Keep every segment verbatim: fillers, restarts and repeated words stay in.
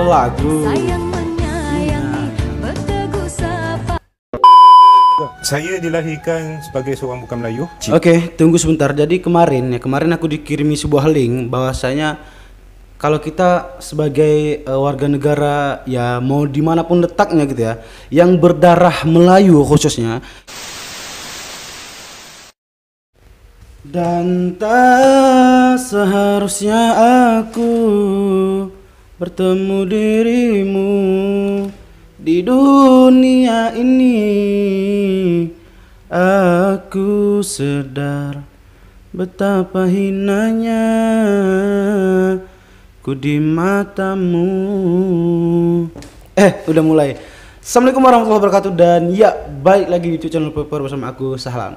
lagu. Saya dilahirkan sebagai seorang bukan Melayu. Oke, okay, tunggu sebentar. Jadi kemarin ya, kemarin aku dikirimi sebuah link bahwasanya kalau kita sebagai uh, warga negara ya mau dimanapun letaknya gitu ya, yang berdarah Melayu khususnya, dan tak seharusnya aku bertemu dirimu di dunia ini. Aku sadar betapa hinanya ku di matamu. Eh, udah mulai. Assalamualaikum warahmatullahi wabarakatuh. Dan ya, balik lagi di YouTube channel Pepper bersama aku, Sahlan.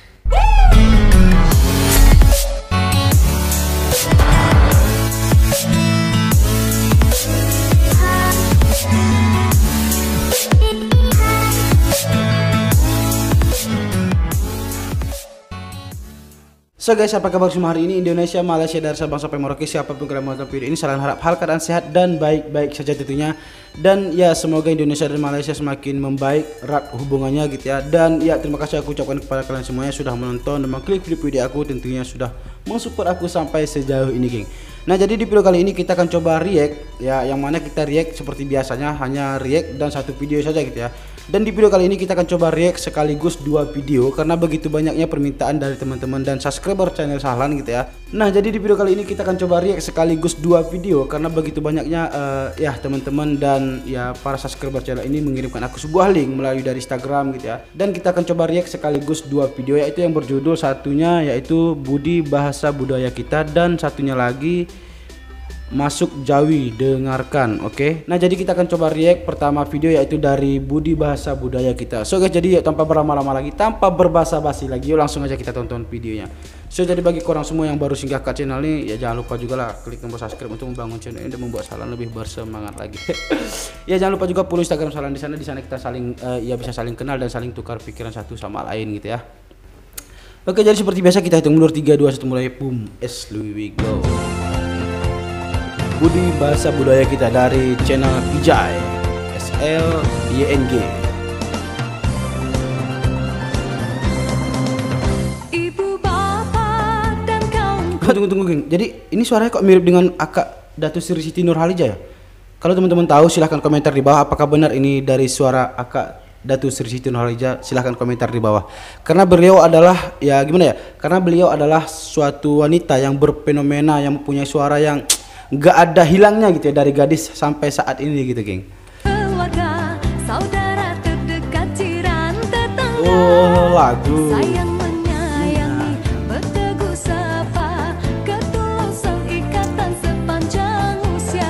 So guys, apa kabar semua hari ini? Indonesia, Malaysia, dari Sabang sampai Merauke, siapapun kalian menonton video ini, salam harap hal keadaan sehat dan baik-baik saja tentunya. Dan ya, semoga Indonesia dan Malaysia semakin membaik erat hubungannya gitu ya. Dan ya, terima kasih aku ucapkan kepada kalian semuanya sudah menonton dan mengklik video-video aku, tentunya sudah mensupport aku sampai sejauh ini, geng. Nah, jadi di video kali ini kita akan coba react ya, yang mana kita react seperti biasanya hanya react dan satu video saja gitu ya. Dan di video kali ini kita akan coba react sekaligus dua video karena begitu banyaknya permintaan dari teman-teman dan subscriber channel Sahlan gitu ya. Nah, jadi di video kali ini kita akan coba react sekaligus dua video karena begitu banyaknya uh, ya teman-teman dan ya para subscriber channel ini mengirimkan aku sebuah link melalui dari Instagram gitu ya. Dan kita akan coba react sekaligus dua video, yaitu yang berjudul satunya yaitu Budi Bahasa Budaya Kita dan satunya lagi Masuk Jawi Dengarkan. Oke, okay? Nah jadi kita akan coba react pertama video yaitu dari Budi Bahasa Budaya Kita. So guys, jadi ya, tanpa berlama-lama lagi, tanpa berbasa-basi lagi, yuk langsung aja kita tonton videonya. So jadi bagi korang semua yang baru singgah ke channel ini, ya jangan lupa juga lah klik tombol subscribe untuk membangun channel ini dan membuat Sahlan lebih bersemangat lagi. Ya jangan lupa juga follow Instagram Sahlan di sana. Di sana kita saling uh, ya bisa saling kenal dan saling tukar pikiran satu sama lain gitu ya. Oke, jadi seperti biasa kita hitung mundur tiga dua satu mulai. Boom, as we go. Budi Bahasa Budaya Kita dari channel Pijay S L Y N G. Ibu bapak dan kaum. Tunggu tunggu geng. Jadi ini suaranya kok mirip dengan Akak Datuk Sri Siti Nurhaliza ya? Kalau teman-teman tahu silahkan komentar di bawah apakah benar ini dari suara Akak Datuk Sri Siti Nurhaliza. Silahkan komentar di bawah. Karena beliau adalah ya gimana ya? Karena beliau adalah suatu wanita yang berfenomena, yang mempunyai suara yang nggak ada hilangnya gitu ya dari gadis sampai saat ini gitu, geng. Keluarga, saudara terdekat, jiran, tetangga. Oh, lagu. Sayang menyayangi, berteguh sapa, ketulusan ikatan sepanjang usia.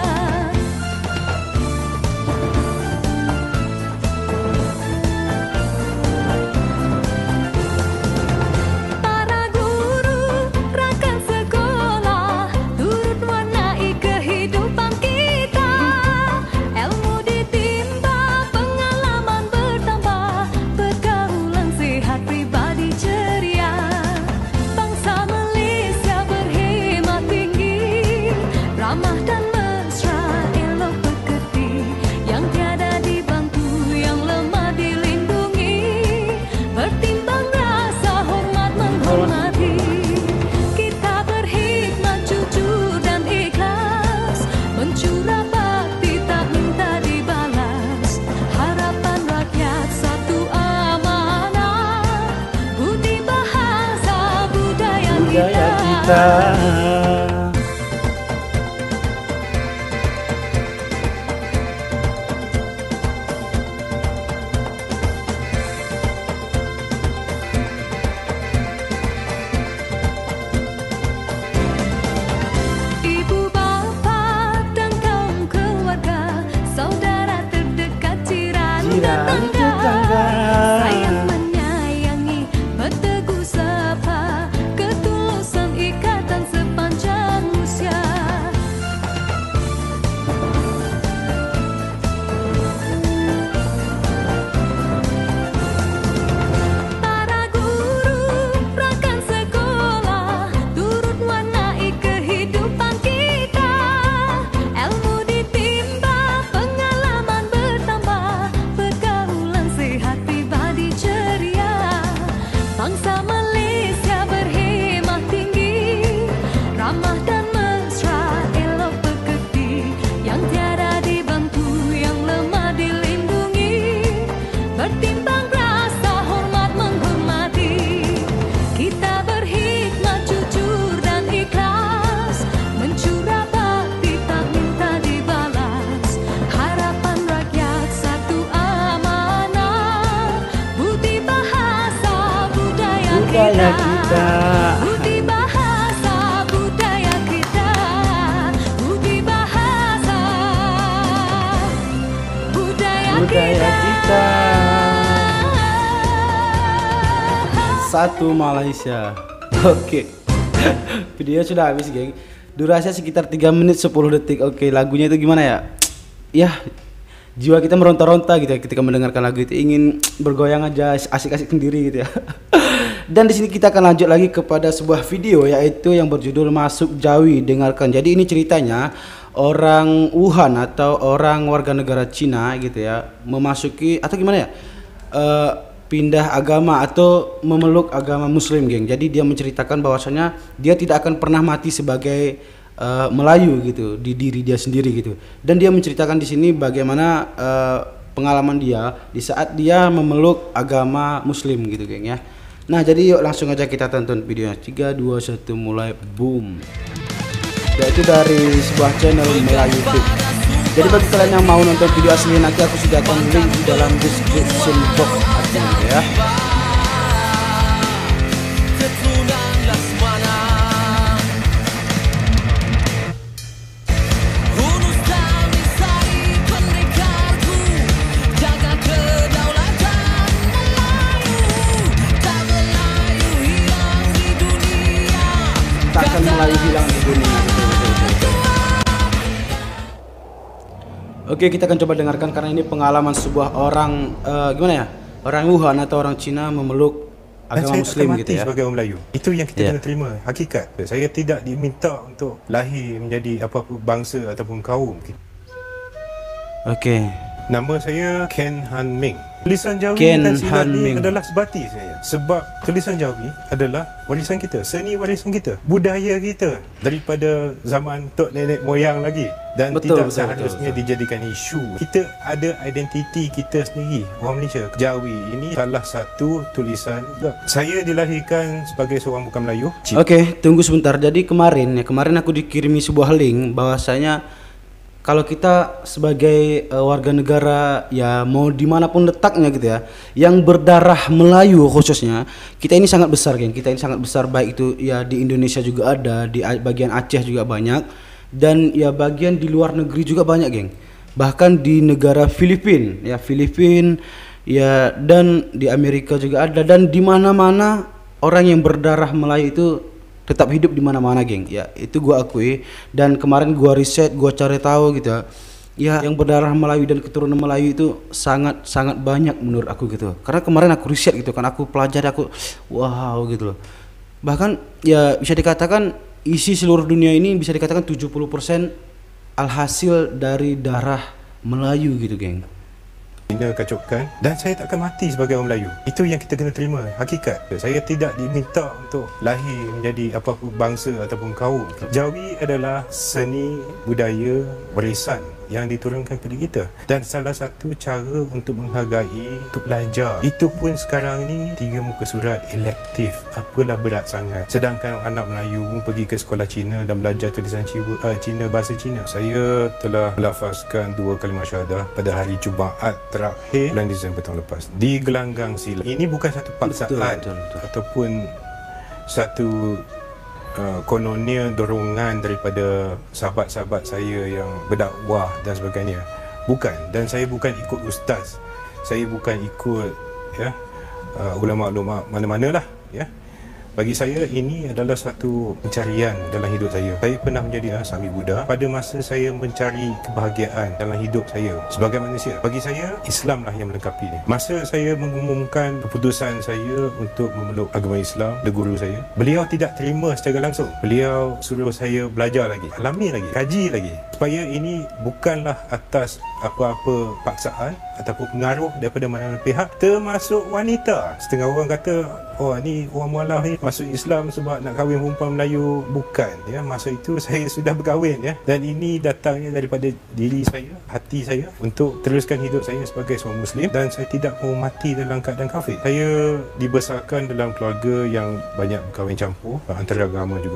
Para guru, rakan sekolah, turut warnai kehidupan kita. Ilmu ditimba, pengalaman bertambah, pergaulan sehat, pribadi ceria. Bangsa Malaysia berhemat tinggi, ramah dan mesra, elok pekerti, yang tiada dibantu, yang lemah dilindungi, bertimbang rasa hormat menghormati. Kita berhikmat, jujur dan ikhlas, mencurah bakti tak minta dibalas. Harapan rakyat satu amanah, budi bahasa budaya Budaya kita. kita. Ibu bapak dan kaum keluarga, saudara terdekat, jiran, Jiran, tetangga. tetangga. Sayang menyayangi, berteguh sapa, ketulusan ikatan sepanjang satu Malaysia. Oke. Video sudah habis, geng. Durasinya sekitar tiga menit sepuluh detik. Oke, lagunya itu gimana ya? Ya, jiwa kita meronta-ronta gitu ya ketika mendengarkan lagu itu, ingin bergoyang aja, asik-asik sendiri gitu ya. Dan di sini kita akan lanjut lagi kepada sebuah video, yaitu yang berjudul Masuk Jawi. Dengarkan. Jadi ini ceritanya orang Wuhan atau orang warga negara Cina gitu ya, memasuki atau gimana ya? Uh, pindah agama atau memeluk agama Muslim, geng. Jadi dia menceritakan bahwasanya dia tidak akan pernah mati sebagai uh, Melayu gitu di diri dia sendiri gitu. Dan dia menceritakan di sini bagaimana uh, pengalaman dia di saat dia memeluk agama Muslim gitu, geng ya. Nah, jadi yuk langsung aja kita tonton videonya. tiga dua satu mulai, boom. Yaitu dari sebuah channel Melayu Tube. Jadi bagi kalian yang mau nonton video asli nanti aku sediakan link di dalam description box ya. Takkan Melayu hilang di dunia. Oke, kita akan coba dengarkan karena ini pengalaman sebuah orang uh, gimana ya, orang Wuhan atau orang Cina memeluk agama Muslim gitu ya. Sebagai orang Melayu, itu yang kita yeah. kena terima hakikat. Saya tidak diminta untuk lahir menjadi apa-apa bangsa ataupun kaum. Oke. Okay. Nama saya Ken Han Ming. Tulisan Jawi Ken dan silat Han Ming adalah sebati saya. Sebab tulisan Jawi adalah warisan kita, seni warisan kita, budaya kita daripada zaman tok nenek moyang lagi. Dan betul, tidak betul, seharusnya betul, betul. dijadikan isu. Kita ada identiti kita sendiri, orang Malaysia. Jawi ini salah satu tulisan. Saya dilahirkan sebagai seorang bukan Melayu. Oke, okay, tunggu sebentar. Jadi kemarin ya, kemarin aku dikirimi sebuah link bahwasanya kalau kita sebagai uh, warga negara ya mau dimanapun letaknya gitu ya, yang berdarah Melayu khususnya, kita ini sangat besar, geng. Kita ini sangat besar, baik itu ya di Indonesia juga ada, di bagian Aceh juga banyak, dan ya bagian di luar negeri juga banyak, geng. Bahkan di negara Filipina ya, Filipina ya, dan di Amerika juga ada, dan di mana-mana orang yang berdarah Melayu itu tetap hidup di mana-mana, geng. Ya, itu gua akui, dan kemarin gua riset, gua cari tahu gitu. Ya, yang berdarah Melayu dan keturunan Melayu itu sangat sangat banyak menurut aku gitu. Karena kemarin aku riset gitu kan, aku pelajari, aku wow gitu loh. Bahkan ya bisa dikatakan isi seluruh dunia ini bisa dikatakan tujuh puluh persen alhasil dari darah Melayu gitu, geng. Bina kacaukan, dan saya tak akan mati sebagai orang Melayu. Itu yang kita kena terima hakikat. Saya tidak diminta untuk lahir menjadi apa-apa bangsa ataupun kaum. Jawi adalah seni budaya warisan yang diturunkan kepada kita, dan salah satu cara untuk menghargai, untuk belajar. Itu pun sekarang ni tiga muka surat elektif. Apalah berat sangat. Sedangkan anak Melayu pergi ke sekolah Cina dan belajar tulisan Cina, uh, Cina bahasa Cina. Saya telah melafazkan dua kalimah syahadah pada hari Jumaat terakhir bulan Disember tahun lepas di Gelanggang Silat. Ini bukan satu paksaan betul, betul, betul. ataupun satu uh, kononnya dorongan daripada sahabat-sahabat saya yang berdakwah dan sebagainya. Bukan. Dan saya bukan ikut ustaz. Saya bukan ikut ya uh, ulama-ulama mana-manalah ya. Bagi saya ini adalah satu pencarian dalam hidup saya. Saya pernah menjadi Asami Buddha pada masa saya mencari kebahagiaan dalam hidup saya sebagai manusia. Bagi saya, Islamlah yang melengkapi ini. Masa saya mengumumkan keputusan saya untuk memeluk agama Islam, the guru saya, beliau tidak terima secara langsung. Beliau suruh saya belajar lagi, alami lagi, kaji lagi, supaya ini bukanlah atas apa-apa paksaan ataupun pengaruh daripada mana-mana pihak, termasuk wanita. Setengah orang kata, oh ni orang mualaf ni masuk Islam sebab nak kahwin perempuan Melayu. Bukan ya, masa itu saya sudah berkahwin ya, dan ini datangnya daripada diri saya, hati saya untuk teruskan hidup saya sebagai seorang Muslim, dan saya tidak mau mati dalam keadaan kafir. Saya dibesarkan dalam keluarga yang banyak berkahwin campur antara agama juga,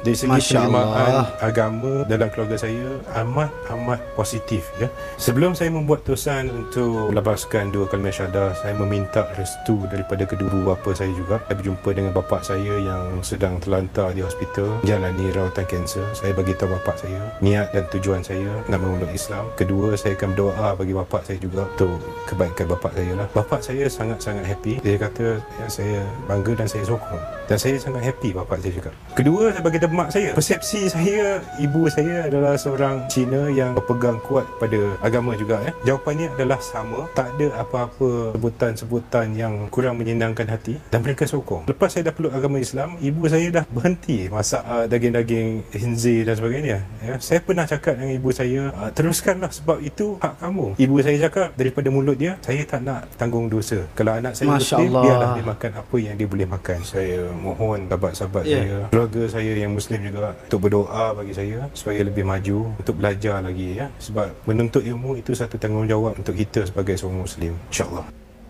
Dari segi Masya penerimaan Allah. agama dalam keluarga saya amat amat positif ya. Sebelum saya membuat terusan untuk melabaskan dua kalimah syahadah, saya meminta restu daripada kedua bapa saya juga. Saya berjumpa dengan bapa saya yang sedang terlantar di hospital menjalani rawatan kanser. Saya bagi tahu bapa saya niat dan tujuan saya nak memeluk Islam. Kedua, saya akan berdoa bagi bapa saya juga untuk kebaikan bapa saya lah. Bapa saya sangat-sangat happy. Dia kata ya, saya bangga dan saya sokong. Dan saya sangat happy bapa saya juga. Kedua, saya bagi tahu mak saya. Persepsi saya, ibu saya adalah seorang Cina yang berpegang kuat pada agama juga ya. Jawapannya adalah sama. Tak ada apa-apa sebutan-sebutan yang kurang menyenangkan hati dan mereka sokong. Lepas saya dah peluk agama Islam, ibu saya dah berhenti masak uh, daging-daging khinzir dan sebagainya ya. Saya pernah cakap dengan ibu saya, uh, teruskanlah sebab itu hak kamu. Ibu saya cakap daripada mulut dia, saya tak nak tanggung dosa. Kalau anak saya Masya Muslim, Allah. biarlah dia makan apa yang dia boleh makan. Saya mohon sahabat-sahabat Yeah. saya, keluarga saya yang Muslim juga untuk berdoa bagi saya supaya lebih maju, untuk belajar lagi ya. Sebab menuntut ilmu itu satu tanggungjawab untuk kita sebagai seorang Muslim, insya-Allah.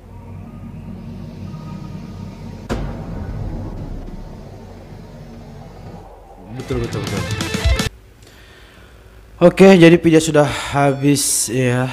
Betul betul betul. Oke, jadi video sudah habis ya.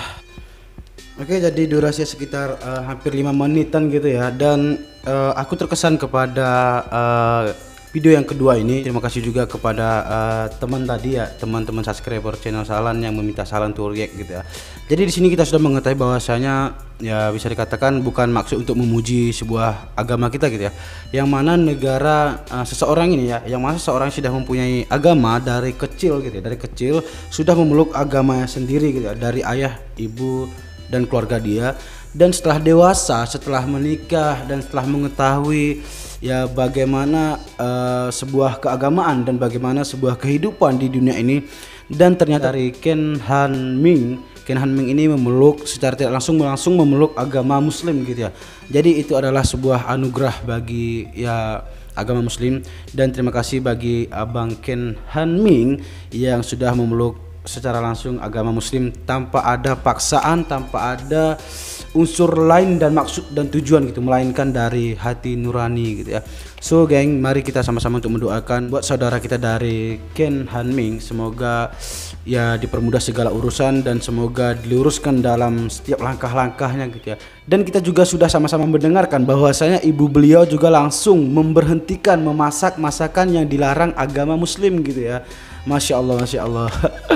Oke, jadi durasi sekitar uh, hampir lima menitan gitu ya. Dan uh, aku terkesan kepada uh, video yang kedua ini. Terima kasih juga kepada uh, teman tadi ya, teman-teman subscriber channel Salan yang meminta Salan to react gitu ya. Jadi di sini kita sudah mengetahui bahwasanya ya bisa dikatakan bukan maksud untuk memuji sebuah agama kita gitu ya. Yang mana negara uh, seseorang ini ya, yang mana seseorang sudah mempunyai agama dari kecil gitu ya, dari kecil sudah memeluk agamanya sendiri gitu ya, dari ayah, ibu dan keluarga dia. Dan setelah dewasa, setelah menikah dan setelah mengetahui ya bagaimana uh, sebuah keagamaan dan bagaimana sebuah kehidupan di dunia ini, dan ternyata dari Ken Han Ming, Ken Han Ming ini memeluk secara tidak langsung langsung memeluk agama Muslim gitu ya. Jadi itu adalah sebuah anugerah bagi ya agama Muslim, dan terima kasih bagi Abang Ken Han Ming yang sudah memeluk secara langsung agama Muslim tanpa ada paksaan, tanpa ada unsur lain dan maksud dan tujuan gitu, melainkan dari hati nurani gitu ya. So geng, mari kita sama-sama untuk mendoakan buat saudara kita dari Ken Han Ming, semoga ya dipermudah segala urusan dan semoga diluruskan dalam setiap langkah-langkahnya gitu ya. Dan kita juga sudah sama-sama mendengarkan bahwasanya ibu beliau juga langsung memberhentikan memasak masakan yang dilarang agama Muslim gitu ya. Masya Allah, Masya Allah.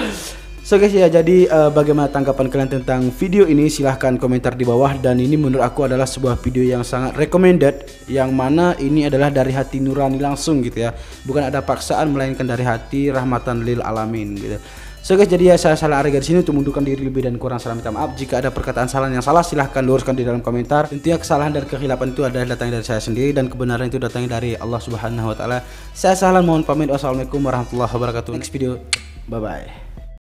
So guys ya, jadi uh, bagaimana tanggapan kalian tentang video ini? Silahkan komentar di bawah. Dan ini menurut aku adalah sebuah video yang sangat recommended, yang mana ini adalah dari hati nurani langsung gitu ya, bukan ada paksaan melainkan dari hati rahmatan lil alamin gitu. So guys, jadi ya saya Salah Arega di sini untuk mundurkan diri, lebih dan kurang salah minta maaf. Jika ada perkataan salah yang salah, silahkan luruskan di dalam komentar. Tentunya kesalahan dan kehilapan itu adalah datangnya dari saya sendiri dan kebenaran itu datangnya dari Allah Subhanahu wa taala. Saya Sahlan mohon pamit. Wassalamualaikum warahmatullahi wabarakatuh. Next video. Bye bye.